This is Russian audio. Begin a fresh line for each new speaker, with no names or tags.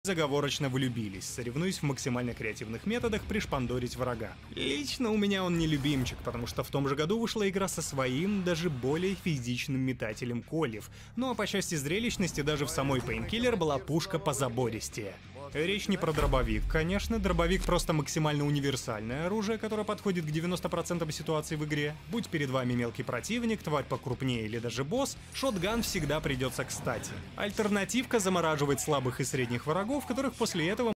заговорочно влюбились, соревнуясь в максимально креативных методах пришпандорить врага. Лично у меня он не любимчик, потому что в том же году вышла игра со своим, даже более физичным метателем кольев. Ну а по части зрелищности даже в самой Painkiller была пушка позабористее. Речь не про дробовик, конечно, дробовик просто максимально универсальное оружие, которое подходит к 90% ситуаций в игре. Будь перед вами мелкий противник, тварь покрупнее или даже босс, шотган всегда придется кстати. Альтернативка замораживает слабых и средних врагов, которых после этого